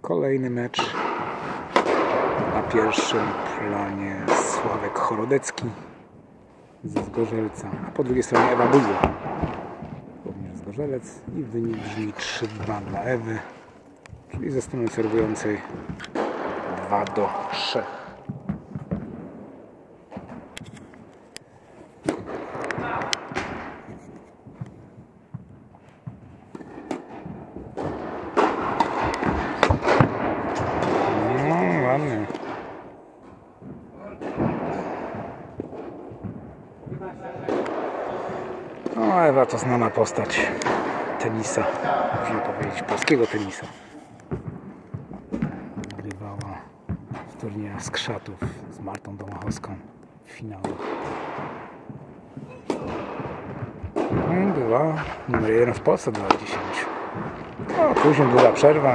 Kolejny mecz. Na pierwszym planie Sławek Chorodecki ze Zgorzelca, a po drugiej stronie Ewa Buzła, również Zgorzelec, i wynik brzmi 3-2 dla Ewy, czyli ze strony serwującej 2-3. Ładnie. No, Ewa to znana postać tenisa, można powiedzieć polskiego tenisa. Grywała w turniejach z Krzatów z Martą Domachowską w finale. Była numer 1 w Polsce do lat 10. No, później długa przerwa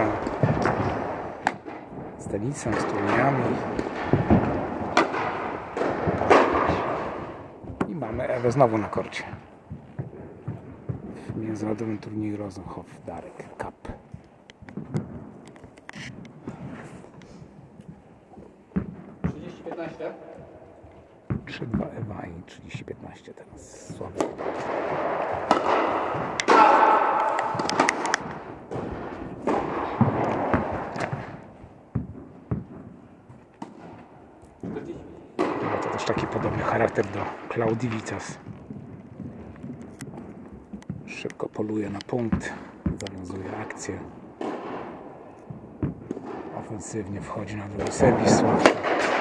z tenisem, z turniejami. I mamy Ewę znowu na korcie. W międzynarodowym turnieju Rosenhof Darek Cup. (30-15) 3-2 Ewa i 30-15 teraz Sławek. To też taki podobny charakter do Klaudii Wicas. Szybko poluje na punkt, zawiązuje akcję. Ofensywnie wchodzi na drugi serwis Sławka.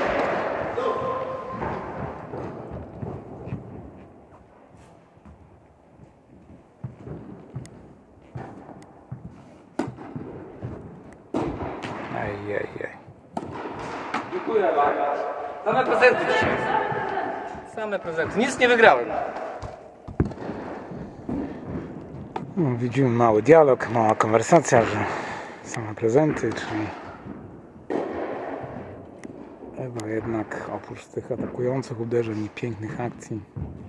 Ej. Dziękuję bardzo. Same prezenty dzisiaj. Same prezenty. Nic nie wygrałem. No, widzimy mały dialog, mała konwersacja, że same prezenty, czyli Ewa jednak oprócz tych atakujących uderzeń i pięknych akcji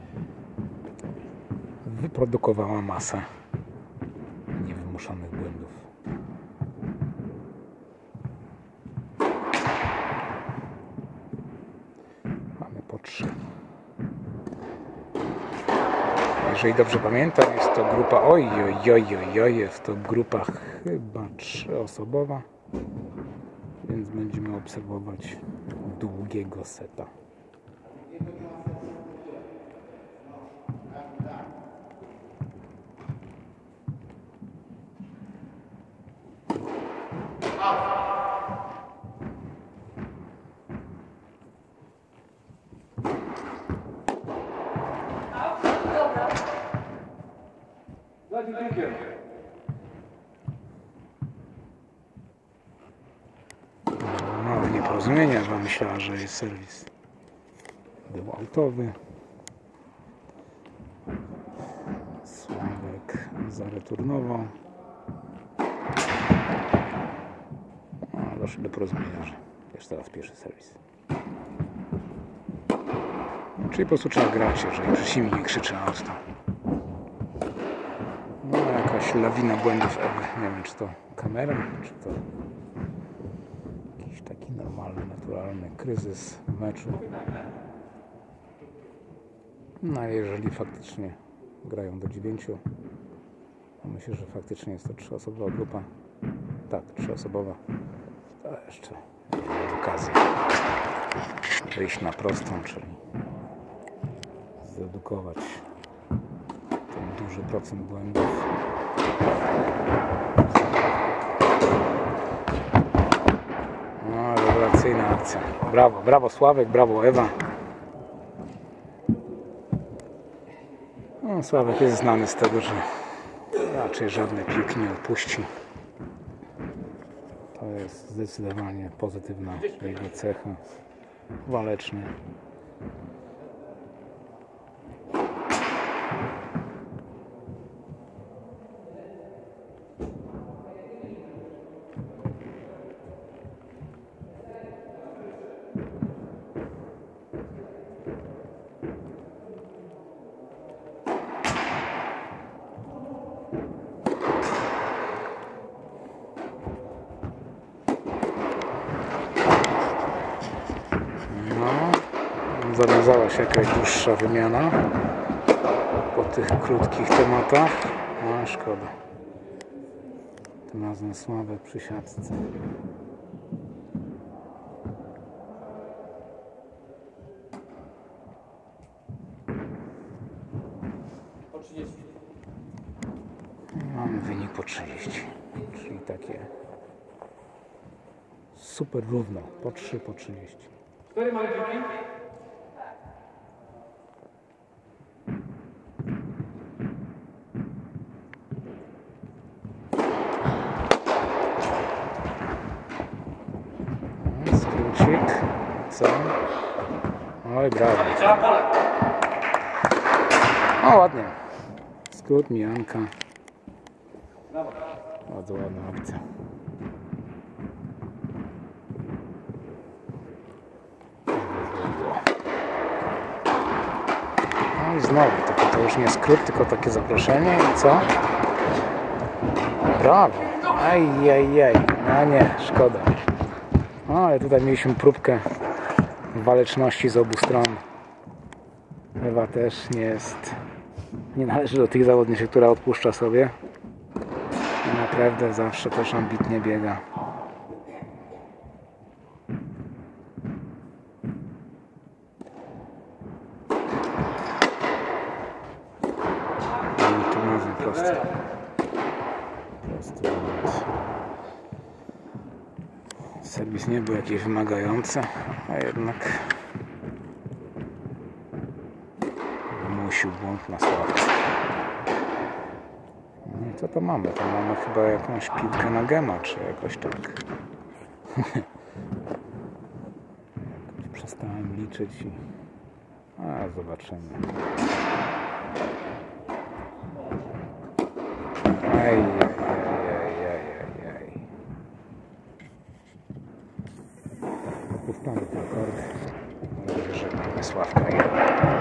wyprodukowała masę niewymuszonych błędów. Mamy po 3. Jeżeli dobrze pamiętam, jest to grupa jest to grupa chyba 3-osobowa, więc będziemy obserwować długiego seta. Małe nieporozumienia, bo myślała, że jest serwis był autowy. Sławek zareturnował. Doszło do porozumienia, że jest teraz pierwszy serwis. Czyli po prostu trzeba grać, jeżeli przeciwnik nie krzyczy na ostro. No, jakaś lawina błędów Ewy. Nie wiem, czy to kamera, czy to jakiś taki normalny, naturalny kryzys w meczu. No, jeżeli faktycznie grają do 9, to myślę, że faktycznie jest to 3-osobowa grupa. Tak, 3-osobowa. To jeszcze okazja wyjść na prostą, czyli zredukować ten duży procent błędów. No, rewelacyjna akcja. Brawo Sławek, brawo Ewa. No, Sławek jest znany z tego, że raczej żadnej piłki nie opuści. To jest zdecydowanie pozytywna jego cecha. Waleczny. zawiązała się jakaś dłuższa wymiana po tych krótkich tematach. No szkoda. Tym razem słabe przy siatce. Po 30. Mamy wynik po 30. Czyli takie super równo. Po 3, po 30. 4 małe dziurki. Skrócik. Co? Oj, brawo. Trzeba pole. O, ładnie. Skrót, mijanka. Brawo. Bardzo ładna opcja. No i znowu, to już nie skrót, tylko takie zaproszenie i co? Brawo! Ajajaj, no nie, szkoda. No ale tutaj mieliśmy próbkę waleczności z obu stron. Ewa też nie należy do tych zawodniczek, która odpuszcza sobie. I naprawdę zawsze też ambitnie biega. I tu razem prosty. Prosty moment. Serwis nie był jakiś wymagający, a jednak wymusił błąd na sławce. No i co to mamy? To mamy chyba jakąś piłkę na gema, czy jakoś tak. Jakoś przestałem liczyć i... A, zobaczymy. Ajajajajajajaj. Puszczamy ten kord. Żegnamy Sławka.